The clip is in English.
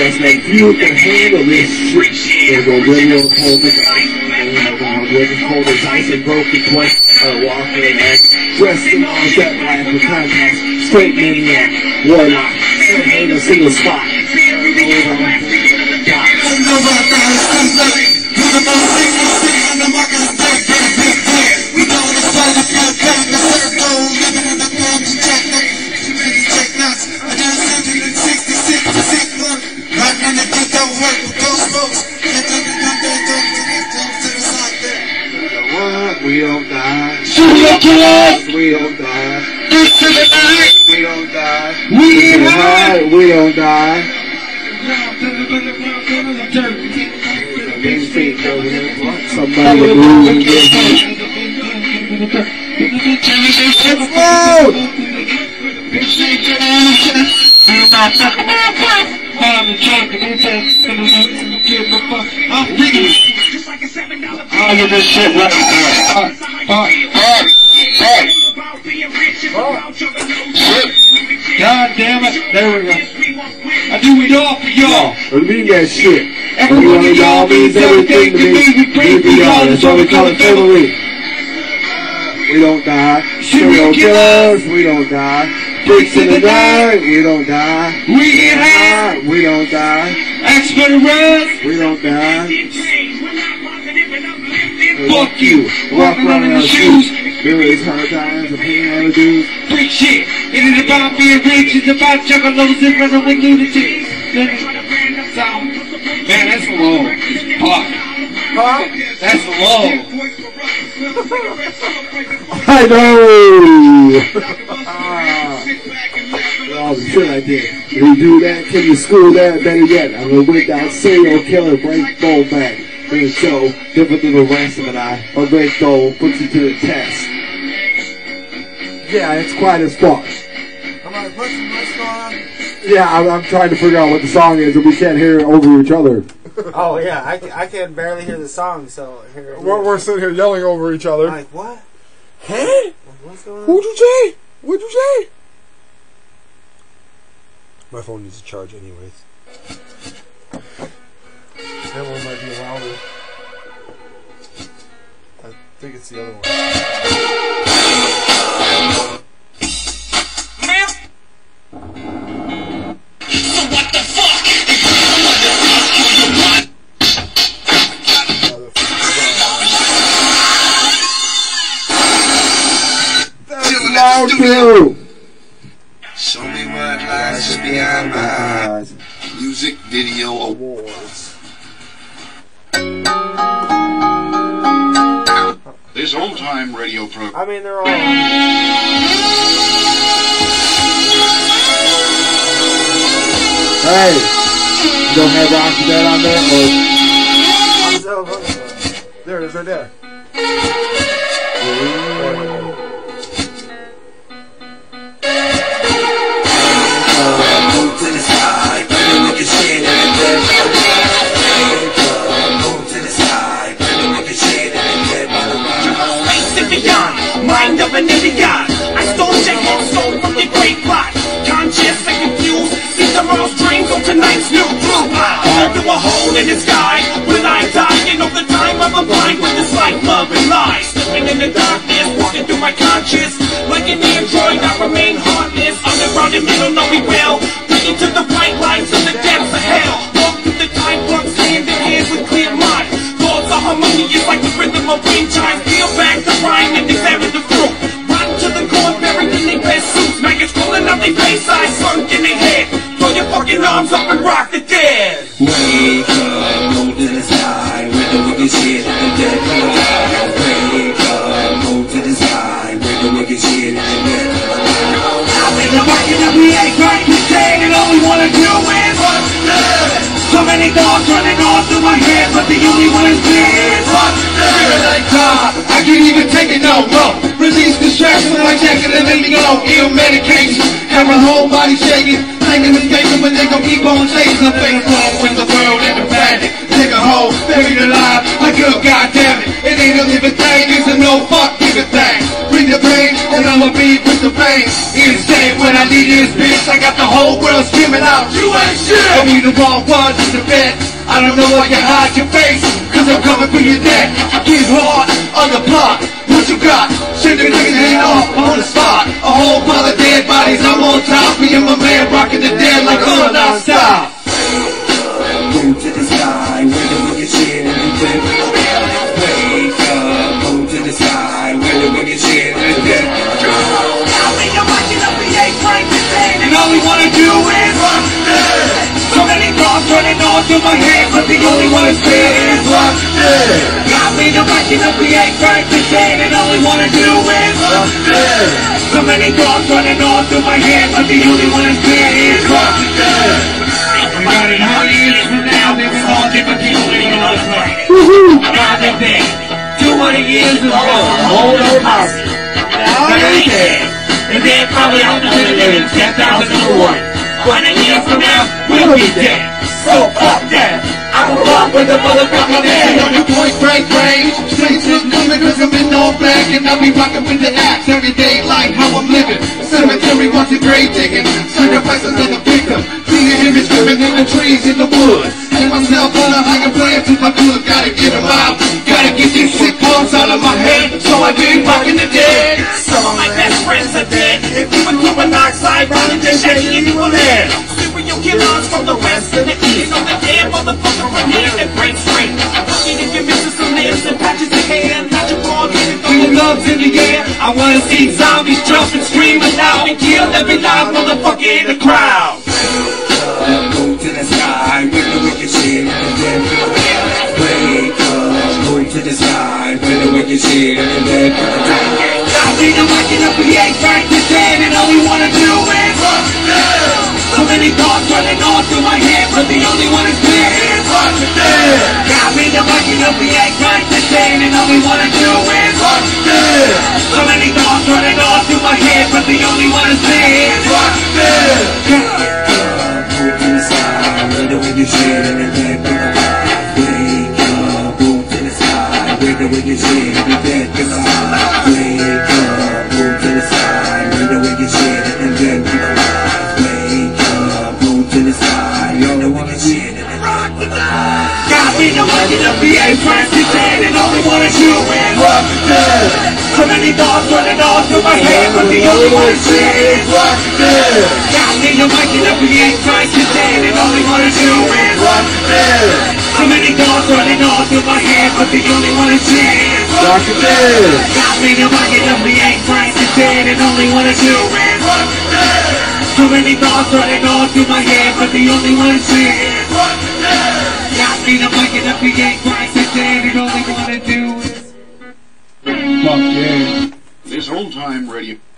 us make you can handle this shit. There's a radio cold as ice, with as cold as ice and broken twice. Walking in that, dressed in all jet black with contacts, straight maniac, warlock, ain't a single spot. We don't die. Serial killers! We don't die. This is the night! We don't die. We ain't high! We don't die. Somebody move and get hit. Explode! I'm reading. I get this shit right. God damn it. There we go. I do it all for y'all. What do you mean that shit? Every one of y'all means everything to me. We pray for y'all. That's why we call it family. We don't die. Serial killers. We don't die. Freaks in the night. We don't die. We get high. We don't die. Ask for the rest. We don't die. Fuck you. Walk around in the shoes. There is hard times and pain on the dudes. Freak shit. It is about being rich. It's about juggalos and running with lunatics. Man, that's low. Fuck. Huh? That's low. I know! All the shit I did. We do that, can you school that? Better yet, I'm gonna whip out serial killer, break ball back. And so, different than the rest of it, a red gold puts you to the test. Yeah, it's quiet as fuck. I'm like, what's going on? Yeah, I'm trying to figure out what the song is and we can't hear it over each other. Oh, yeah, I can barely hear the song, so here. We're sitting here yelling over each other. I'm like, what? Huh? What's going on? What'd you say? What'd you say? My phone needs to charge anyways. That one might be louder. I think it's the other one. So what the fuck? That's loud too. Show me what lies behind my eyes. Music Video Awards. This old-time radio program. I mean, they're all. Hey, you don't have Rocky Bed on there, or? I'm so looking for it. There it is, right there. Move to the side, look at shit and then move to the side, look at shit and then Face and beyond, mind of an idiot. I stole your head, soul from your great plot. Conscious and confused, see tomorrow's dreams on tonight's new blue. Fall through a hole in the sky. When I die, you know the time I'm a blind with this life, love and lies. Slipping in the darkness, walking through my conscience. Like an android, I remain heartless. Underground and middle, know we will. Bring to the white lines of the depths of hell. Walk through the time blocks, hand in hand with clear mind. Thoughts are harmonious like the rhythm of wind chimes. Peel back the rhyme and examine the fruit. Rotten to the core, buried in their best suits. Maggots crawling up their face, eyes sunk in their head. Throw your fucking arms up and rock the dead. wake up, go to the side, where the wicked shit and dead alive. Wake up, go to the side, where the wicked shit and dead alive. I've been working up the egg right today, and all we wanna do is what's good. So many thoughts running all through my head, but the only one is this. What's good? Like God, I can't even take it no more. Release the stress from my jacket and let me go. Ill medication, have my whole body shaking. Thinking and thinking, but they gon' keep on chasing. I'm thankful with the world and the panic. Take a hole, buried alive, like good goddamn it. It ain't a living thing, it's a no fuck giving thing. bring the pain, and I'ma be with the pain. Insane when I leave this bitch, I got the whole world screaming out, you ain't shit. And we the wrong ones in the bed. I don't know why you hide your face, cause I'm coming for your neck. Get hard on the block, what you got? Shit the niggas ain't off on the spot. A whole pile of dead bodies, I'm on top. Me and my man rocking the dead like all non-stop. Go to the sky, where the wicked shit and the dead. Wake up, go to the sky, where the wicked shit and the dead. And all we wanna do is rock this. So many thoughts running on through my head, but the only one that's clear is rock this. Got me to waking up, we ain't right to say, and all we wanna do is rock this. So many thoughts running on through my head, but the only one that's clear is rock this. About it, how years from now, this is all different people living on this planet. About the day, 200 years ago, a whole old house. Now they dead. And they're probably out there living 10,001. 100 years from now, we'll be dead. So fuck that. I'm a fuck with the motherfucking dead. On your point break range, straight to the coming cause I'm in all black. And I'll be rocking with the axe every day like how I'm living. Cemetery wants a grave digging, sacrifices of the victim. Seeing him is screaming in the trees in the woods. And myself on a higher plane to my good. Gotta get him out, gotta get these sick bones out of my head. So I be rocking the dead. Some of my best friends are dead. If you were carbon monoxide, running this shit, you were dead. Serial killers from the west and the east. On the dead motherfucker from here and break straight. I'm fucking if you're missing some lips and patches of hair. Not your ball, Three loves in the air. I wanna see zombies jump and scream and loud and kill every live motherfucker in the crowd. Go to the sky, where the wicked shit and the dead. Wake up, go to the sky, where the wicked shit and the dead. I think I'm waking up, we ain't right to dead, and all we wanna do is rock this. So many thoughts running on through my head, but the only one is clear is rock this. Got me to waking up, we ain't right to dead, and all we wanna do is rock this. So many thoughts running on through my head, but the only one is clear is rock this. Go to the sky, where the wicked shit and the dead. Wake up, go to the sky, where the wicked shit and the dead. Wake up, go to the sky, where the wicked shit and the dead. Wake up, go to the sky, where the wicked shit and the dead. Got me to waking up, we ain't right to dead, and all we wanna do is rock this. So many thoughts running on through my head, but the only one is clear is rock this. Got me to waking up, we ain't right to dead, and all we wanna do is rock this. So many thoughts running on through my head, but the only one is clear is rock this. Got me to waking up, we ain't right to dead, and all we wanna do is rock this. So many thoughts running on through my head, but the only one is clear is rock this. Got me to waking up, we ain't right to dead, and all we wanna do is Fuck yeah. This old time radio.